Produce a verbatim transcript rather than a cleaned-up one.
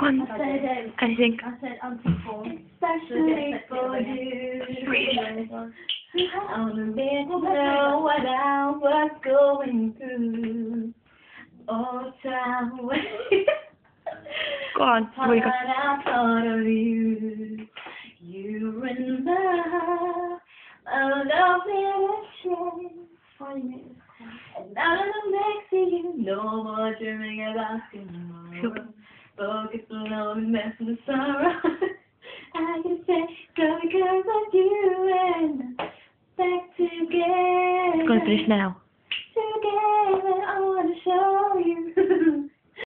Go on. I said, um, Anything. I said anti-form. Especially for you. I wanna let you know what I was going through. All time when Go on. What you got? I thought of you. You remember a love never changed. Forty minutes. And now that I'm next to you, no more dreaming about tomorrow. Focus alone and mess with the sorrow. I can say, go because of you and back together. It's gonna finish now.